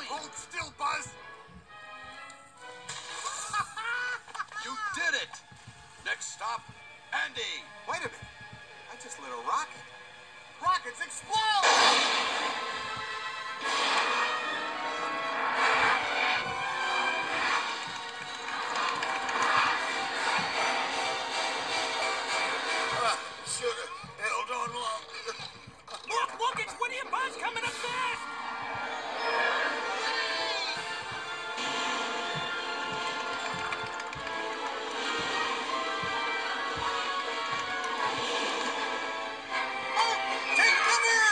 doing? Hold still, Buzz. You did it! Next stop, Andy. Wait a minute. I just lit a rocket. Rockets explode! Should have held on longer. Look, it's Woody and Buzz coming up fast! Take cover!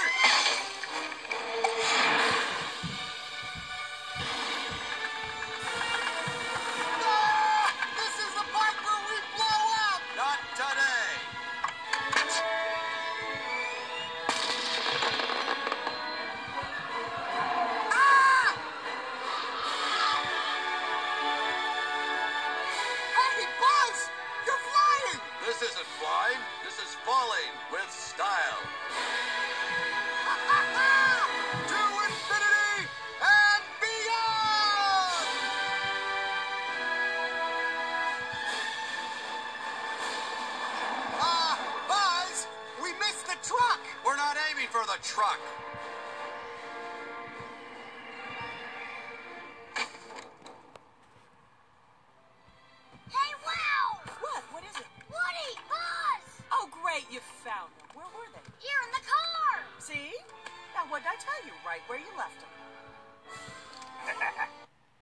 Ah! This is the part where we blow up! Not today. Ah! Hey, Buzz! You're flying! This isn't flying. This is falling with style. To infinity and beyond! Buzz, we missed the truck! We're not aiming for the truck. Hey, wow! What is it? Woody! Buzz! Oh, great, you found them. Where were they? Here in the car! See? Now, what did I tell you? Right where you left them.